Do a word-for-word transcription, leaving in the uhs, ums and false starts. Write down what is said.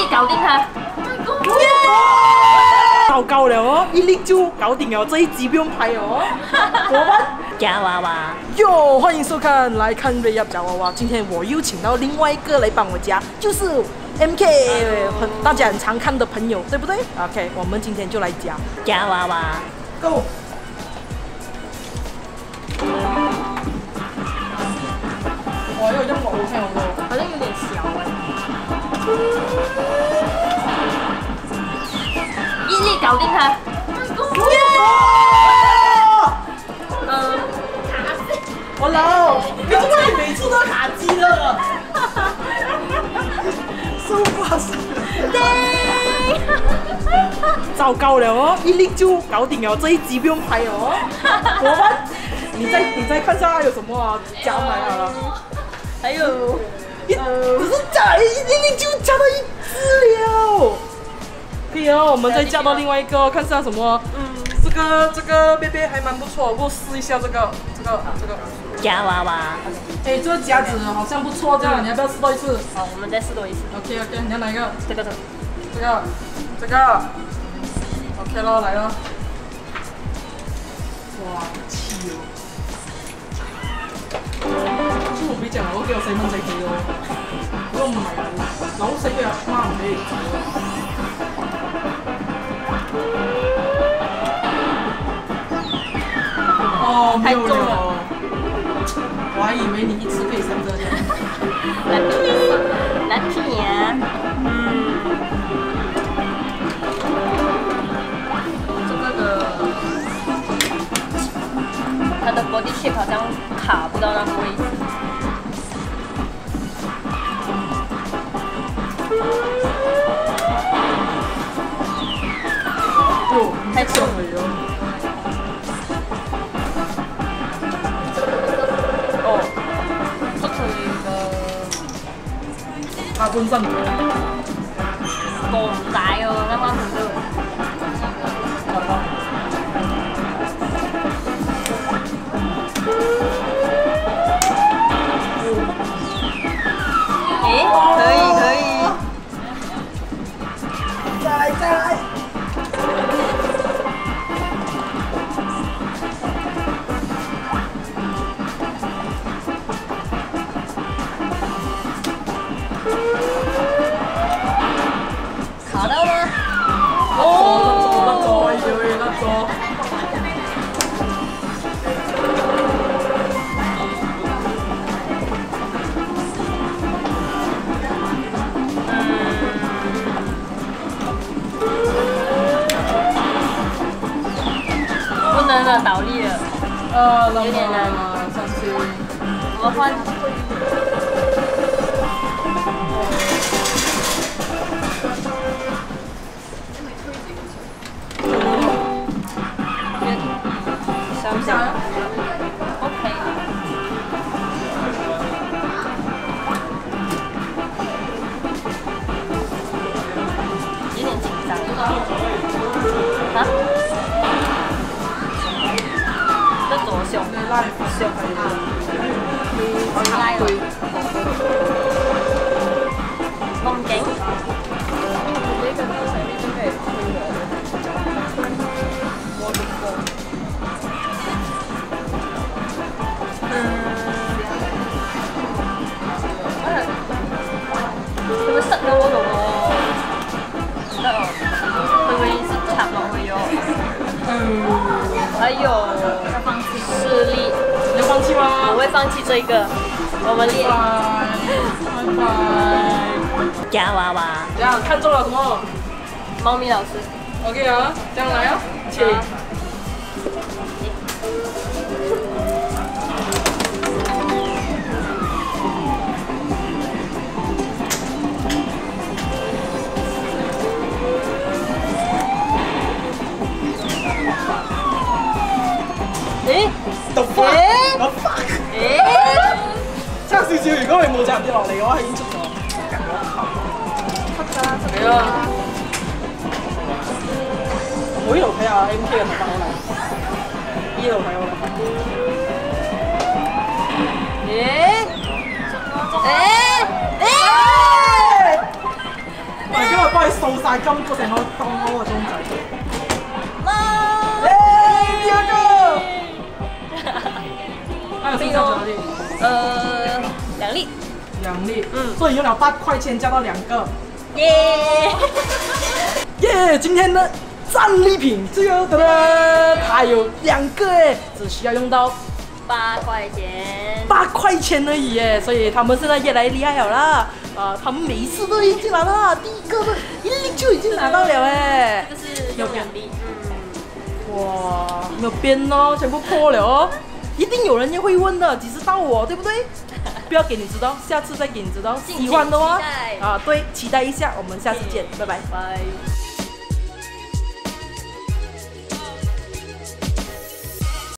力搞定他。 糟糕了哦，一力就搞定了，这一集不用拍哦。怎么办？ 夹娃娃。 哟，欢迎收看来看 Yeap 夹娃娃。今天我又请到另外一个来帮我夹，就是 M K， 很大家很常看的朋友，对不对 ？OK， 我们今天就来夹夹娃娃。 Go。哇，有用我 OK 好多， 好像有点小哎。一力搞定他。嗯， 我老，你怎么每次都卡机了？收发生。 对。 糟糕了哦，一力就搞定了，这一集不用拍哦。怎么办？你再你再看下还有什么啊？加买啊？ 还有， 呃，可是加一一力就加到一只了。可以哦，我们再加到另外一个，看下什么。嗯，这个这个贝贝还蛮不错，我试一下这个这个这个夹娃娃。 哎，这个夹子好像不错，这样你要不要试多一次？ 好，我们再试多一次。 OK OK， 你要哪一个？ 这个这个这个这个 OK 咯，来咯。哇，气哦！我俾隻牛幾個細蚊仔企咯，如果唔係扭死佢阿媽唔俾你走啊！哦，沒有了，我還以為你一次可以三隻這樣。 來聽呀，嗯，這個的它的 body shape 好像卡不到那個位置。 哦，太重了喲。哦， 這佢嘅下半身個唔大喎，啱啱見到。誒，可以可以。 再來再來。 卡到嗎？ 哦，甩咗，甩咗，要甩咗。 不能了，倒立了。 呃， 有點難， 上去。 我們換。想不想 ？OK。有點緊張。啊？這左胸，胸，我拉了。風景。佢會塞到嗰度喎，唔得哦，佢會插落去咗。嗯，哎呦，要放棄，失利。 你要放棄嗎？ 我會放棄這個，我們練。 拜拜。 夾娃娃。 這樣看中了什麼？ 貓咪老師。 OK 啊，這樣來啊，請。 誒 The fuck？The fuck？ 誒， 差少少，如果佢冇摘跌落嚟嘅話，係已經出咗。出㗎，係啊！我呢度睇下 M K 嘅頭髮可能，呢度睇我。誒誒誒！My God！ 數晒金嗰成個當我個鐘仔。 媽！ 誒，第二個。還有剩下幾粒？ 呃，兩粒。 兩粒。嗯。所以用了八塊錢加到兩個。 耶！ 耶！今天的戰利品就有的了，它有兩個哎，只需要用到。 八塊錢， 八塊錢而已耶，所以他們現在越來越厲害了啦。啊，他們每一次都已經拿到了，第一個都一粒就已經拿到了哎。 這個是有兩粒， 嗯，哇，沒有邊哦，全部破了哦。一定有人也會問的，幾時到我，對不對？不要給你知道，下次再給你知道。喜歡的話，啊，對，期待一下，我們下次見，拜拜。 拜。